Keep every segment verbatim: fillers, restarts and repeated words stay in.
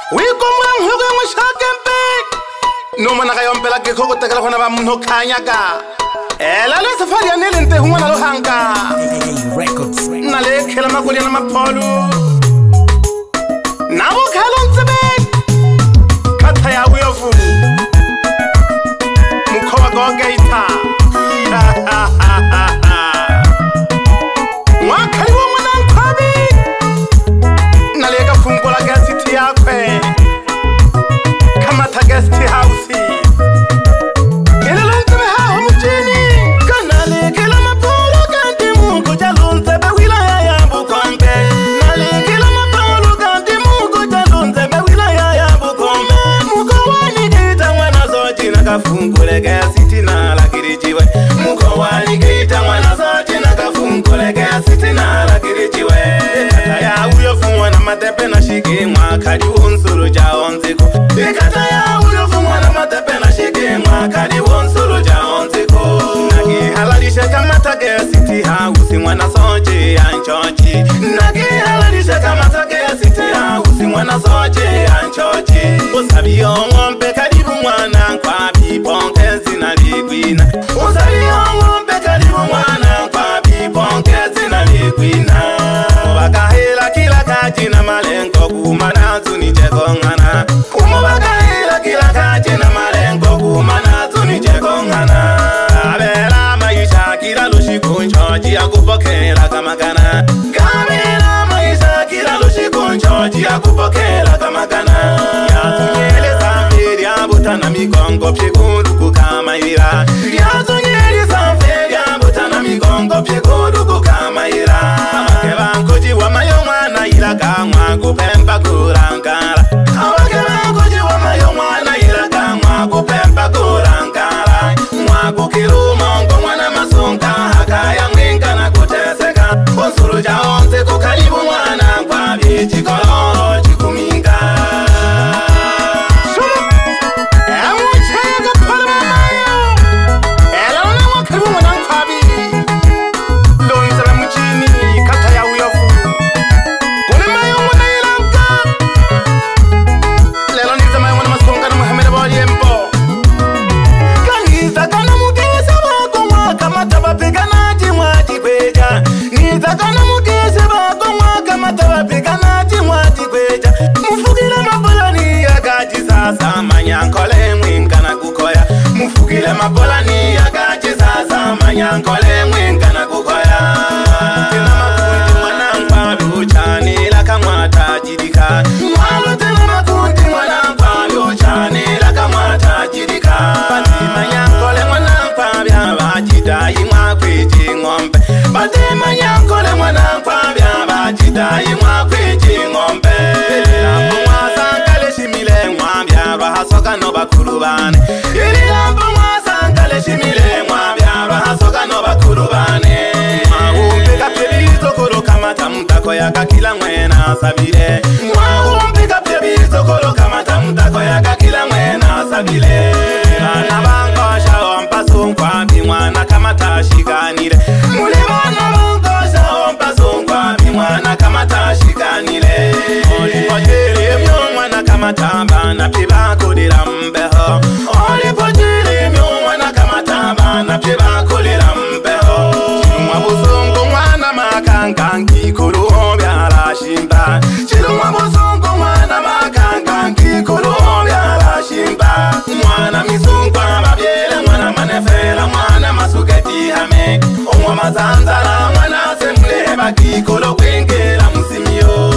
Wikomwa mhugo mwishakempe Noma nakayompela kiko kutekela kona ba mno kanyaga Ela lo safari anele nte huwa na lohanga Nale kela maguli na mapolu Nabo kalo ntsebe Kata ya uyofu Mukowa goge ita Mwakari wa mwana nkwabi Nalega fungola gasiti yakwe Kamata guest house Kila lunzebe hao mjini Kanale kila mapolo kanti mungu jalunzebe wilaya ya Bukombe Nale kila mapolo kanti mungu jalunzebe wilaya ya Bukombe Muko wani kita mwana zoji na kafungule gasiti na lakirijiwe Muko wani kita mwana zoji na kafungule gasiti na lakirijiwe Kata ya uyofu mwana matepe na shiki mwakari unsuru jaonziko Kata ya uyofu mwana matepe na shiki mwakari unsuru jaonziko Nagi halalishe kama tage city house mwana soje ya nchochi Nagi halalishe kama tage city house mwana soje ya nchochi Usabio ngombe karibu mwana kwa bibonke zina ligwina Usabio ngombe karibu mwana kwa bibonke zina ligwina Umubakahila kila kaji na malengo kumana zuni jegongana Umubakahila kila kaji na malengo kumana zuni jegongana Kabela maisha kila lushikunchoji ya kupokela kamagana Kabela maisha kila lushikunchoji ya kupokela kamagana Yatunyele zamfiri ya butana mikongo pshikuru kukamaira Yatunyele zamfiri ya butana mikongo pshikuru kukamaira Abakebankoji wa mayo mwana ilaga mwa kupemba kurangara Abakebankoji wa mayo mwana ilaga mwa kupemba kurangara Mwa kukirumongo mwana masunga hakaya mwinga na kuteseka Unsuru jaonze kukaribu mwana kwa bichikolo chikuminga Sasa manyankole mwingana kukoya Mufugile mabola ni yagaji sasa manyankole mwingana kukoya Tena makundi mwanangwa biuchani laka mwata jidika Mwalo tena makundi mwanangwa biuchani laka mwata jidika Bati manyankole mwanangwa biaba jidai mwakweji ngombe Bati manyankole mwanangwa biaba jidai mwakweji ngombe Hasoka no bakurubane Ililambo mwasangale shimile mwabya Hasoka no bakurubane Mwahumpe kapyebizo kuro kamata mutako yaka kila mwena sabile Mwahumpe kapyebizo kuro kamata mutako yaka kila mwena sabile Bana bankosha ompasu kwa bimwana kamata shiganire Muli bana bankosha ompasu kwa bimwana kamata shiganire Oli pojere myo mwana kamata bana piba kodira mbeho Oli pojere myo mwana kamata bana piba kodira mbeho Chilumwa buzungu mwana makankanki kuru byala shimba Chilumwa buzungu mwana makankanki kuru byala shimba Mwana mizungu ababyele mwana manefela mwana masugeti hame Omwa mazanzara mwana semble baki kolo kwengela musimio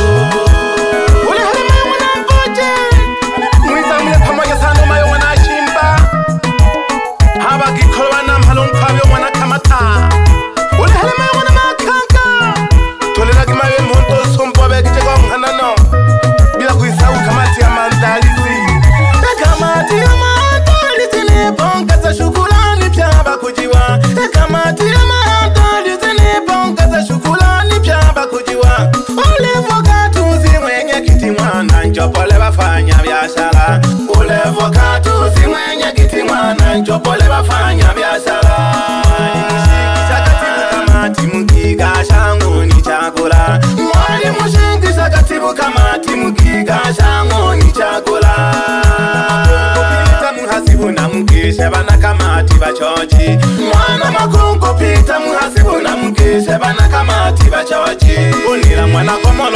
Njopole bafanya biashara Ulevo katusi mwenye kiti mwana Njopole bafanya biashara Mshikisha katibu kamati mukiga shangu ni chakula Mwali mshikisha katibu kamati mukiga shangu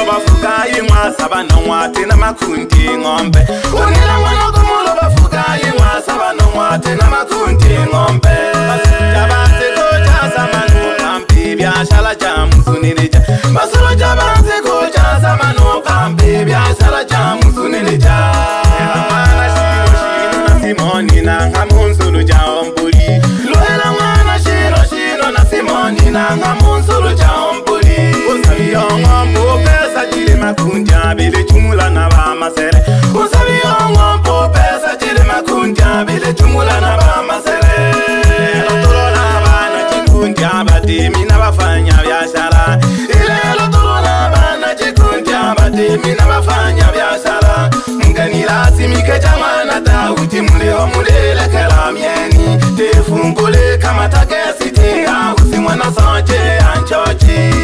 kumulo bafugayi mwasaba nomwate namakundi ng'ombe unila mwana kumulo bafugayi mwasaba nomwate namakundi ng'ombe jabanze koja zamanu pampi byashala jamusunilija basolo jabanze koja zamanu pampi byashala jamusunilija mwana shiro shiro na simoni na ngamunzulu jaombuli loela mwana shiro shiro na simoni na ngamunzulu jaombuli usabiyongo pesa jile makundi abile chumula na bamasere usabiyongo pesa jile makundi abile chumula na bamasere lotorola bana chikundi abadimi na bafanya biashara ile lotorola bana chikundi abadimi na bafanya biashara mgani lazimike jamana Daudi muleo mulele kelamieni tefungule kama takesi tinga usimwana sanje anchochi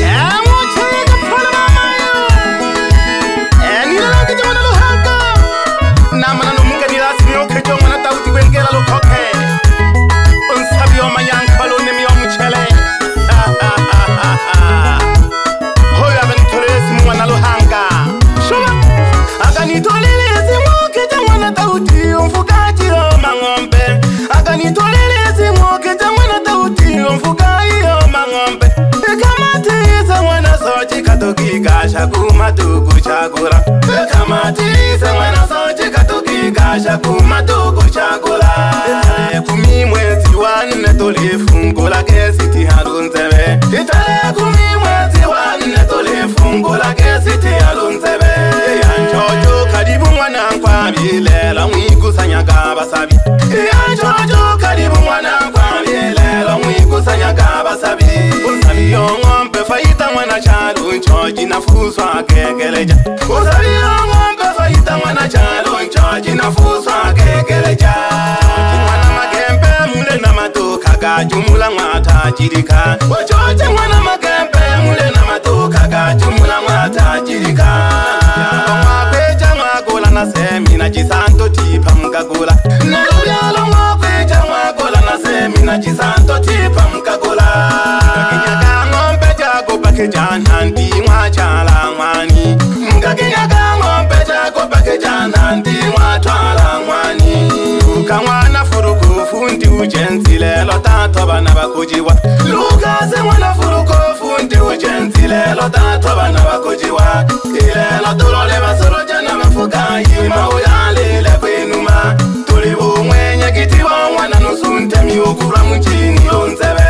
Gasha kumatuku chakula kamatiza mwana soje katuki gasha kumatuku chakula kumi mwezi wanne tulifungula gazeti halunzebe itale kumi mwezi wanne tulifungula gazeti halunzebe yanjojo karibu mwana kwa bilela mwikusanya kabasabi yanjojo karibu mwana kwa bilela mwikusanya kabasabi usabi yongombe faita mwana chalu nchoji nafuswa kekeleja usabi yongombe faita mwana chalu nchoji nafuswa kekeleja mwana magembe mule na matuka gajumula mwata jirika wachoche mwana magembe mule na matuka gajumula mwata jirika mwakweja mwagola na semi na jisanto tipa mkagula nalubyalo mwakweja mwagola na semi na jisanto tipa mkagula kakinyaga ngombe jago bake jana ndi mwachala mwani mkakinyaga ngombe jago bake jana ndi mwatwala mwani ukamwana furuku fundi ujenzi lelo tato bana bakujiwa lukase mwana furuku fundi ujenzi lelo tato bana bakujiwa ilelo tulole basoro jana bafugayi mauyalile kwenuma tulibu mwenye kitiwa mwana nusunte miukura mchini lunzebe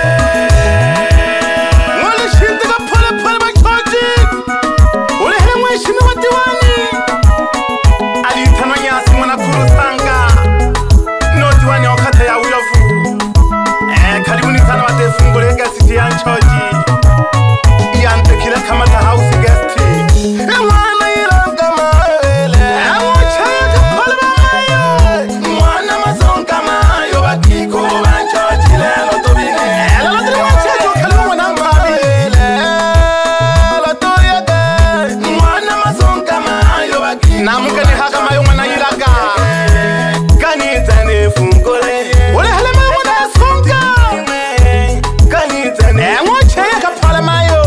mwale shintika pole pole bachoji ulehe mweshimi wa diwani alitano nyasi mwana kurusanga no diwani wakata ya uyovu eh karibuni sana watefungule gazeti ya nchoji yante kila kamata house guest mwana ilanga mawele mwacha kapala mayo mwana mazonga mayo bakiko banchoji lelo tobine lelo tobine kalibu mwana mawele lelo toyaga mwana mazonga mayo bakiko namukani haka mayo mwana ilaga kani zane fungule ule hale mayo mwana songa kani zane mwacha kapala mayo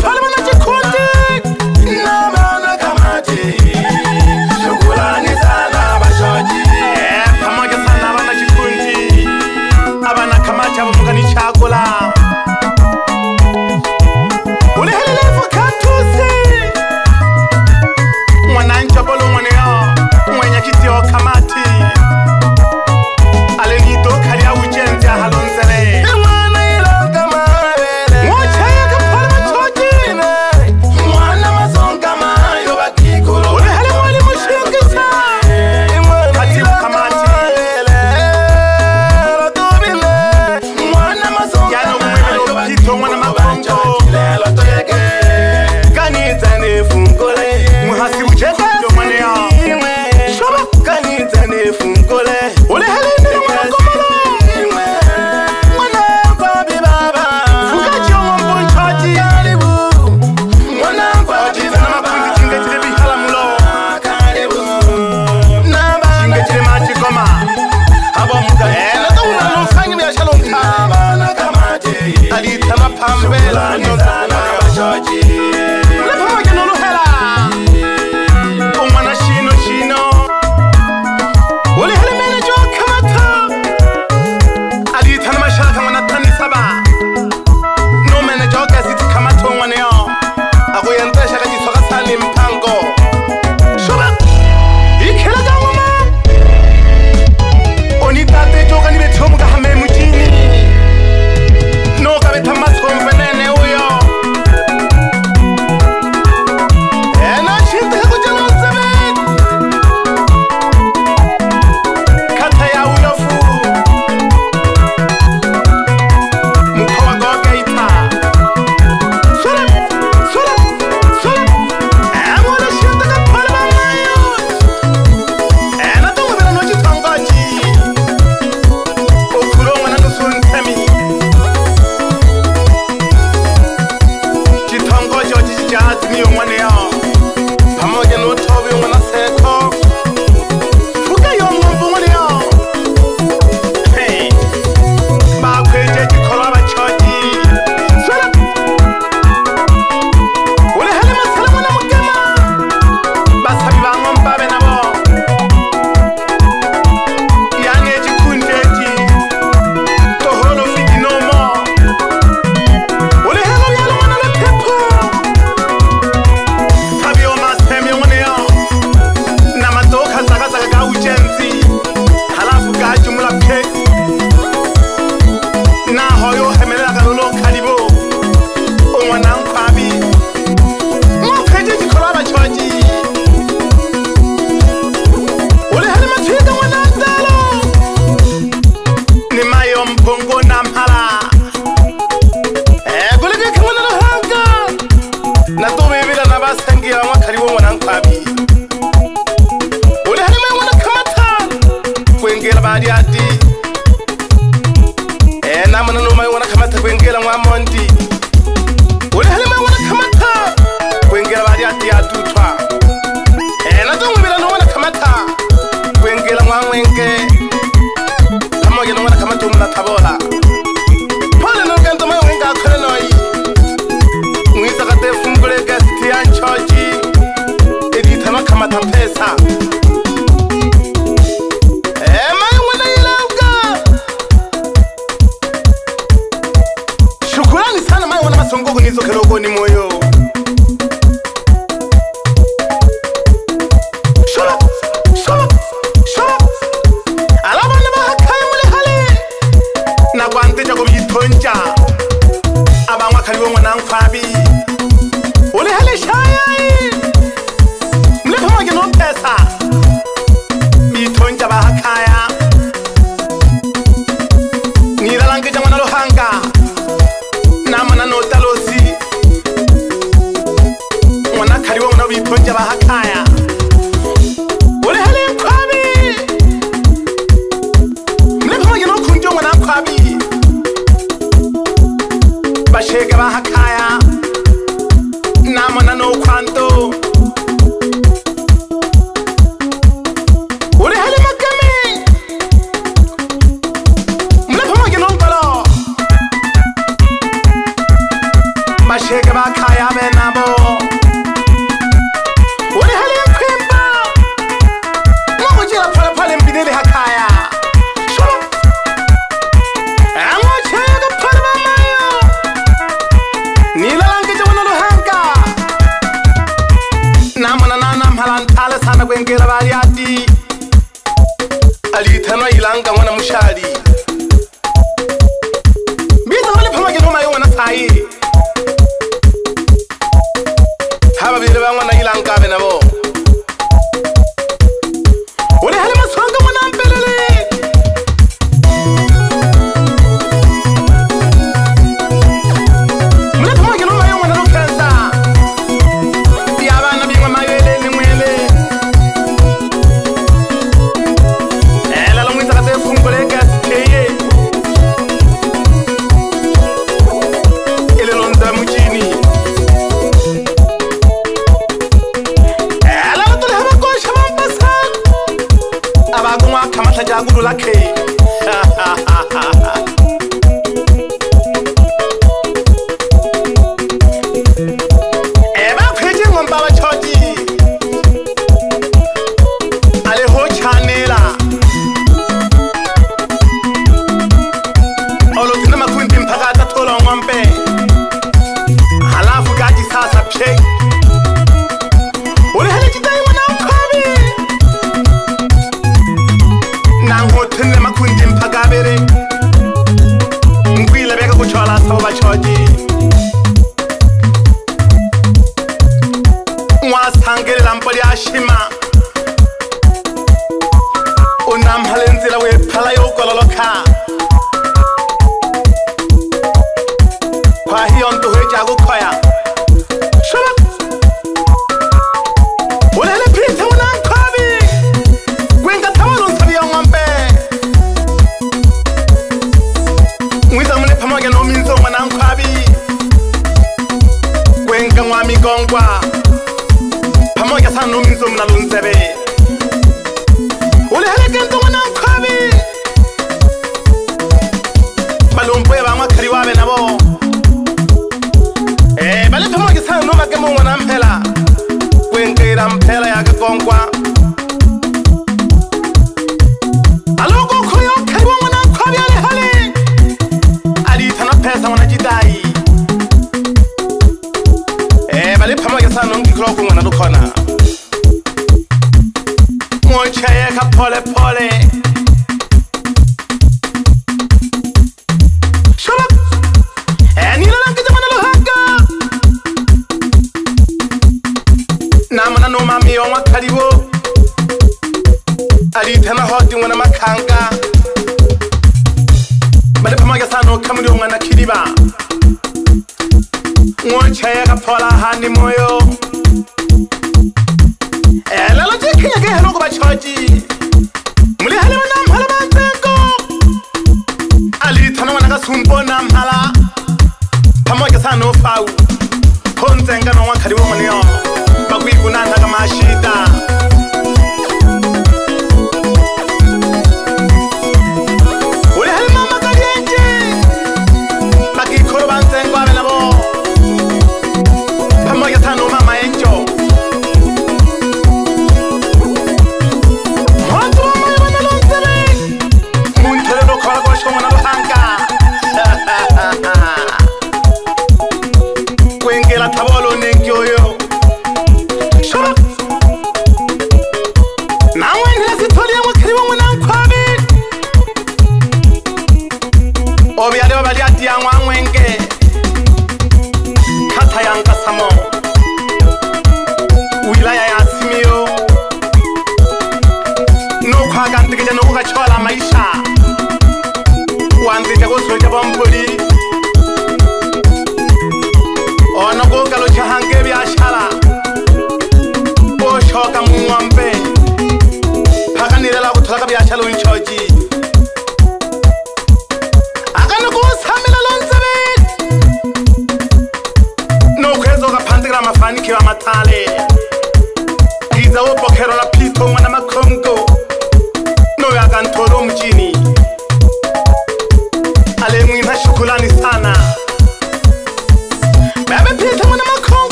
Shukrani sana kwabi ule halima wana kamata kwengela badi ati eh namana noma wana kamata kwengela mwa mondi ule halima wana kamata kwengela badi ati atutwa eh natongo bila no wana kamata kwengela mwa mwenge pamoja na wana kamata umna tabola pale no ganta mwa wenga akole noi mwisa kate fungule gasti ya choji editama kamata pesa eh mai wana ilauka shukrani sana mai wana masongo kunizo kelogo ni moyo shola shola shola alaba ne ba kai mule hale na kwante jago bitonja abangwa kaliwo mwana mfabi ule hale shayai mule pamoja no pesa bitonja ba kaya nilalange jamana lohanga namana no talosi mwana kaliwo mwana bitonja ba kaya ule hale mfabi mule pamoja no kunjo mwana mfabi bashega ba kaya namana no kwanto ule hale makame mule pamoja no balo bashega ba kaya benabo ule hale kwemba no jira pale pale mbidele hakaya shola amo chega pale mamayo nilalange jwana lohanga namana nana mhalantala sana kwengela bali ati alitano ilanga mwana mushali biza wale pamoja no mayo wana sai haba bile bangwa na ilanga benabo ule hale masonga mwana mpelele mule pamoja no mayo mwana lukenza diabana bingwa mayele ni mwele ela lo mwita kate fungole gasiteye ele londa mujini ela lo tole haba kosha mampasa abagumwa kamata jaguru lake eba kweje ngomba bachoji ale ho chanela olo tina makundi mpaka tolo ngombe halafu gaji sasa pye ule hale jidai wana mkabi na ngotene makundi mpaka bere ngwile beka kuchola sawa bachoji mwasangelela mpoli ashima unamhalenzela wephala yokololoka kwa hiyo ntuheja kukoya shola ulele pita unamkabi wenga tawalo nsabi ya ngombe mwiza mune pamoja no minzo mwanamkabi wenga mwami gongwa pamoja sana no minzo mnalunzebe ule hale gento mwanamkabi balombo ya bamwa kari wabe nabo eh bale pamoja sana no magemo mwanampela kwengera mpela ya gongwa aloko koyo kari mwanamkabi ale hale ali tana pesa wanajidai eh bale pamoja sana ngikiloko mwana dukona mochayeka pole pole shola eh nilalange jamana lohanga namana no mami yo makalibo alitana hoti mwana makanga bale pamoja sana kamuli mwana kiliba ngochayeka pola hani moyo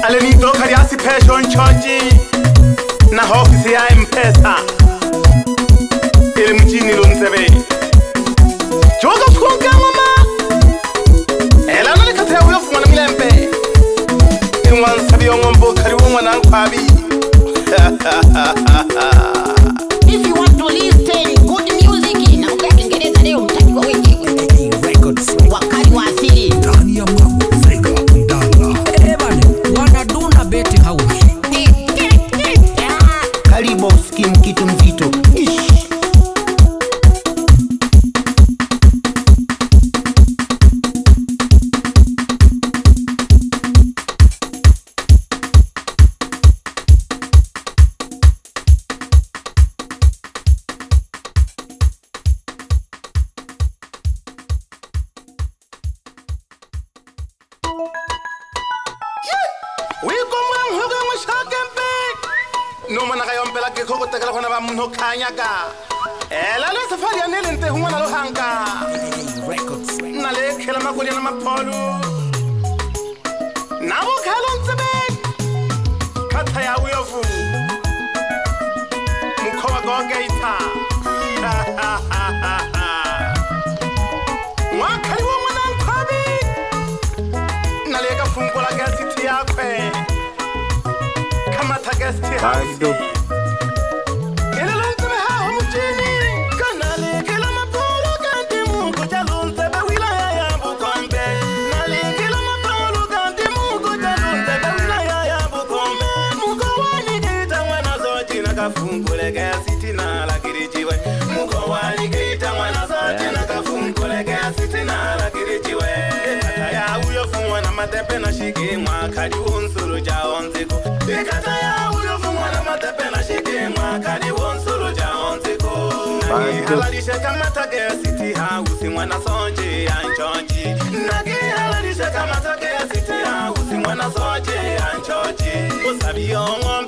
Alenito kariasi pesho nchoji na ofisi ya M-Pesa ili mjini Lunzebe Joga fukunga mama Ela nale katea uyo fumana milembe Inwan sabi ongombo karibu mwana nkwabi If you want to listen good music na uka Kiingereza leo mtajua wenyewe Records wakati wa asili ndani ya mambo Vega Ndala Ebane wanaduna beti house Karibu skim kitu mzito Ish Numa nakayompela ke khoko tekela khona ba mno khanya ka ela le safari ya nele nte hungwana lo hanga Records na le khela makoli na mapholo na bo khalo ntsebe khatha ya uyofu mukhowa go gaita mwa khali wa mwana nkhabi na le ka funkola ga city yakwe Guest house. Ele lonze me ha mjini kanale kila mapolo kanti mungu jalunze be wilaya ya Bukombe nale kila mapolo kanti mungu jalunze be wilaya ya Bukombe muko wani kita mwana zoji na kafungule gasiti na la kirijiwe muko wani kita mwana zoji na kafungule gasiti na la kirijiwe kata ya uyo fumwa na matepe na shiki mwa kadi unsuru jaonziko kata ya Halalisha kama take city house mwana soje ya nchoji Nagi halalisha kama take city house mwana soje ya nchoji Usabi yongo